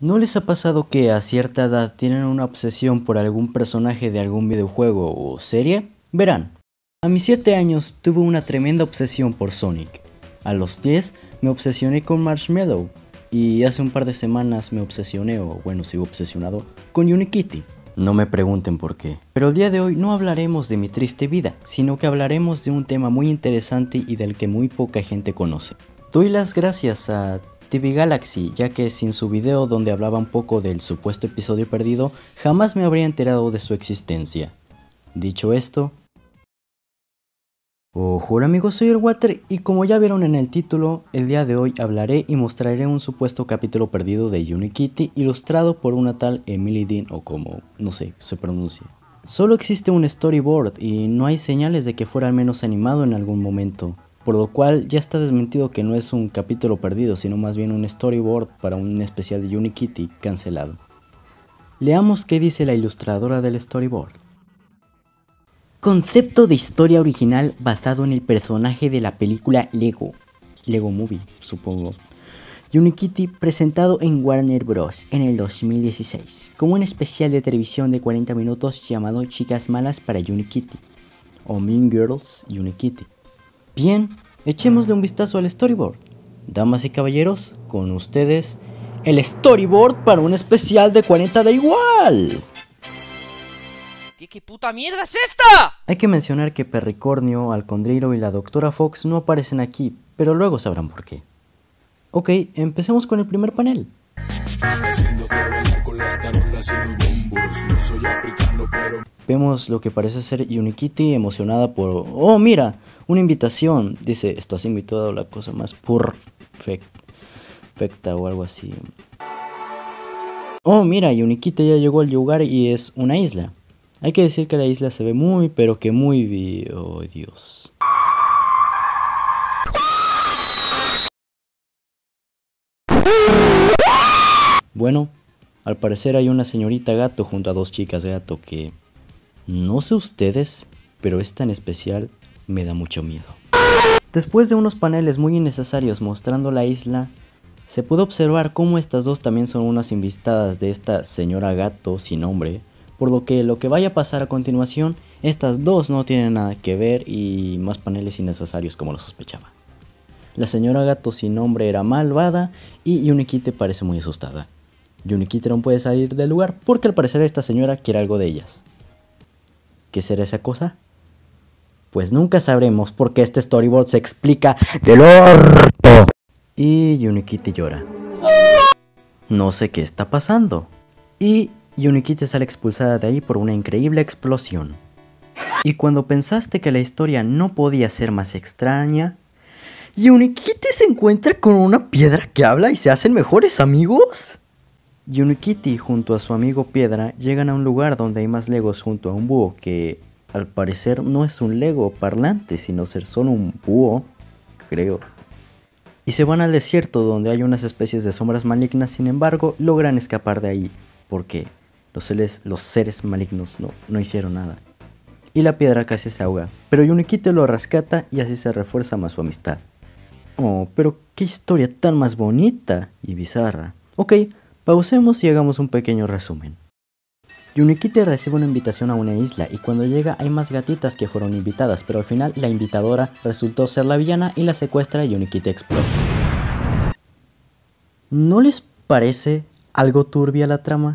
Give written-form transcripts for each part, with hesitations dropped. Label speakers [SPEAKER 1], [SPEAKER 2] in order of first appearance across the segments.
[SPEAKER 1] ¿No les ha pasado que a cierta edad tienen una obsesión por algún personaje de algún videojuego o serie? Verán, a mis 7 años tuve una tremenda obsesión por Sonic. A los 10 me obsesioné con Marshmallow. Y hace un par de semanas me obsesioné, o bueno, sigo obsesionado, con Unikitty. No me pregunten por qué. Pero el día de hoy no hablaremos de mi triste vida, sino que hablaremos de un tema muy interesante y del que muy poca gente conoce. Doy las gracias a TV Galaxy, ya que sin su video donde hablaba un poco del supuesto episodio perdido, jamás me habría enterado de su existencia. Dicho esto... Hola amigos, soy el Water y como ya vieron en el título, el día de hoy hablaré y mostraré un supuesto capítulo perdido de Unikitty ilustrado por una tal Emily Dean o como, no sé, se pronuncia. Solo existe un storyboard y no hay señales de que fuera al menos animado en algún momento, por lo cual ya está desmentido que no es un capítulo perdido, sino más bien un storyboard para un especial de Unikitty cancelado. Leamos qué dice la ilustradora del storyboard. Concepto de historia original basado en el personaje de la película Lego Movie, supongo. Unikitty presentado en Warner Bros. En el 2016, como un especial de televisión de 40 minutos llamado Chicas Malas para Unikitty, o Mean Girls Unikitty. Bien, echémosle un vistazo al storyboard. Damas y caballeros, con ustedes, el storyboard para un especial de 40 da igual.
[SPEAKER 2] ¿Qué puta mierda es esta?
[SPEAKER 1] Hay que mencionar que Perricornio, Alcondrilo y la Dra. Fox no aparecen aquí, pero luego sabrán por qué. Ok, empecemos con el primer panel. Vemos lo que parece ser Unikitty emocionada por... ¡Oh, mira! Una invitación. Dice, estás invitado a la cosa más perfecta o algo así. Oh, mira, Unikitty ya llegó al lugar y es una isla. Hay que decir que la isla se ve muy, pero que muy bien. Oh, Dios. Bueno, al parecer hay una señorita gato junto a dos chicas gato que... No sé ustedes, pero esta en especial me da mucho miedo. Después de unos paneles muy innecesarios mostrando la isla, se pudo observar cómo estas dos también son unas invitadas de esta señora gato sin nombre. Por lo que vaya a pasar a continuación, estas dos no tienen nada que ver y más paneles innecesarios como lo sospechaba. La señora gato sin nombre era malvada y Unikitty parece muy asustada. Unikitty no puede salir del lugar porque al parecer esta señora quiere algo de ellas. ¿Qué será esa cosa? Pues nunca sabremos porque este storyboard se explica del orto. Y Unikitty llora. No sé qué está pasando. Y Unikitty sale expulsada de ahí por una increíble explosión. Y cuando pensaste que la historia no podía ser más extraña, Unikitty se encuentra con una piedra que habla y se hacen mejores amigos. Unikitty junto a su amigo Piedra llegan a un lugar donde hay más legos junto a un búho que al parecer no es un lego parlante sino ser solo un búho, creo. Y se van al desierto donde hay unas especies de sombras malignas, sin embargo logran escapar de ahí porque los seres malignos no hicieron nada. Y la piedra casi se ahoga, pero Unikitty lo rescata y así se refuerza más su amistad. Oh, pero qué historia tan más bonita y bizarra. Ok, pausemos y hagamos un pequeño resumen. Unikitty recibe una invitación a una isla y cuando llega hay más gatitas que fueron invitadas, pero al final la invitadora resultó ser la villana y la secuestra y Unikitty explota. ¿No les parece algo turbia la trama?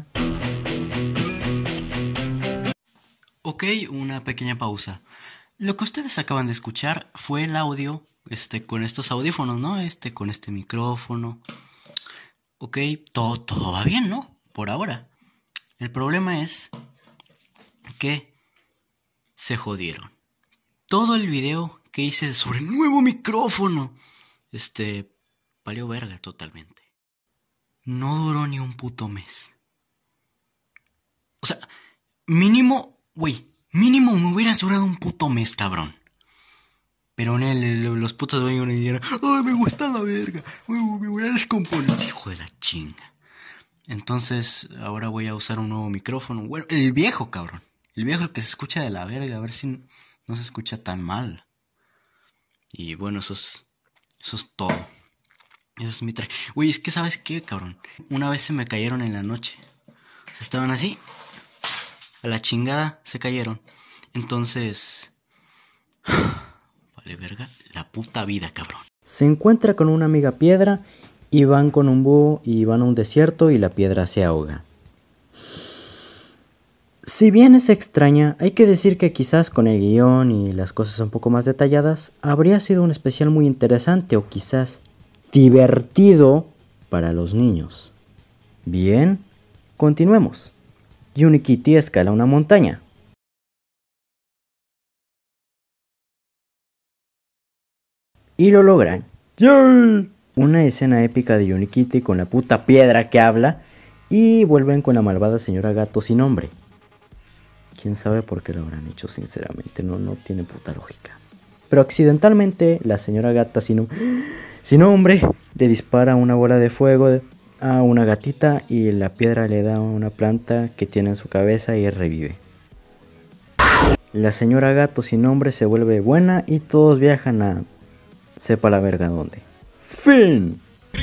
[SPEAKER 1] Ok, una pequeña pausa. Lo que ustedes acaban de escuchar fue el audio, con estos audífonos, ¿no? Con este micrófono. Ok, todo va bien, ¿no? Por ahora. El problema es que se jodieron. Todo el video que hice sobre el nuevo micrófono, valió verga totalmente. No duró ni un puto mes. O sea, mínimo me hubiera durado un puto mes, cabrón. Pero los putos güey me dijeron, ¡ay, me gusta la verga! Me voy a descomponer. Hijo de la chinga. Entonces, ahora voy a usar un nuevo micrófono. Bueno, el viejo, cabrón. El viejo, el que se escucha de la verga. A ver si no se escucha tan mal. Y bueno, eso es todo. Ese es mi traje. Güey, es que ¿sabes qué, cabrón? Una vez se me cayeron en la noche. O sea, estaban así. A la chingada se cayeron. Entonces... Vale, verga, la puta vida, cabrón. Se encuentra con una amiga piedra y van con un búho y van a un desierto y la piedra se ahoga. Si bien es extraña, hay que decir que quizás con el guión y las cosas un poco más detalladas, habría sido un especial muy interesante o quizás divertido para los niños. Bien, continuemos. Unikitty escala una montaña. Y lo logran. ¡Yay! Una escena épica de Unikitty con la puta piedra que habla y vuelven con la malvada señora gato sin nombre. Quién sabe por qué lo habrán hecho, sinceramente, no tiene puta lógica. Pero accidentalmente la señora gata sin nombre le dispara una bola de fuego a una gatita y la piedra le da una planta que tiene en su cabeza y revive. La señora gato sin nombre se vuelve buena y todos viajan a... sepa la verga dónde. ¡Fin!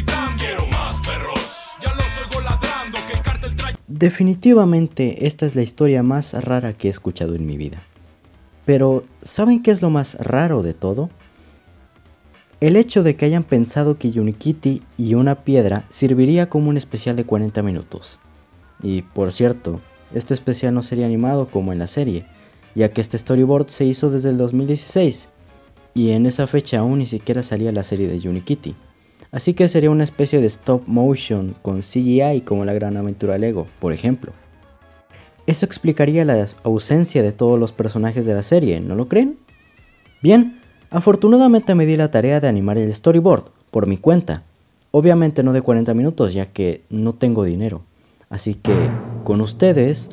[SPEAKER 1] Definitivamente esta es la historia más rara que he escuchado en mi vida. Pero, ¿saben qué es lo más raro de todo? El hecho de que hayan pensado que Unikitty y una piedra serviría como un especial de 40 minutos. Y, por cierto, este especial no sería animado como en la serie, ya que este storyboard se hizo desde el 2016, y en esa fecha aún ni siquiera salía la serie de Unikitty. Así que sería una especie de stop motion con CGI como la Gran Aventura Lego, por ejemplo. Eso explicaría la ausencia de todos los personajes de la serie, ¿no lo creen? Bien, afortunadamente me di la tarea de animar el storyboard, por mi cuenta. Obviamente no de 40 minutos, ya que no tengo dinero. Así que, con ustedes...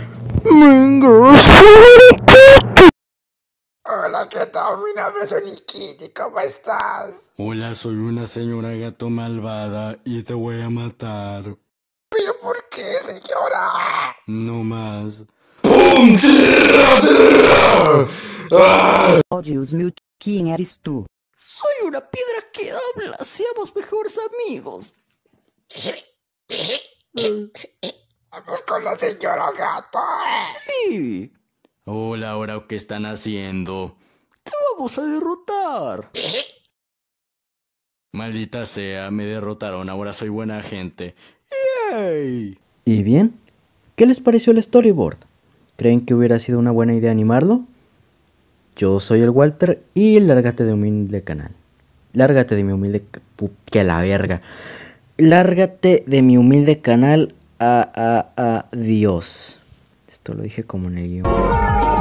[SPEAKER 3] Hola, ¿qué tal? Mi nombre es Unikitty, ¿cómo estás?
[SPEAKER 4] Hola, soy una señora gato malvada y te voy a matar.
[SPEAKER 3] ¿Pero por qué, señora?
[SPEAKER 4] No más.
[SPEAKER 5] Oh Deus meu, quem eres tu?
[SPEAKER 1] Soy una piedra que habla, seamos mejores amigos.
[SPEAKER 3] Vamos con la señora gato.
[SPEAKER 1] Sí,
[SPEAKER 4] Hola, ahora ¿qué están haciendo?
[SPEAKER 1] te vamos a derrotar.
[SPEAKER 4] Maldita sea, me derrotaron, ahora soy buena gente.
[SPEAKER 1] ¡Yay! ¿Y bien? ¿Qué les pareció el storyboard? ¿Creen que hubiera sido una buena idea animarlo? Yo soy el Walter y lárgate de mi humilde canal. Lárgate de mi humilde... ¡Que la verga! Lárgate de mi humilde canal. Adiós. Esto lo dije como en el guión.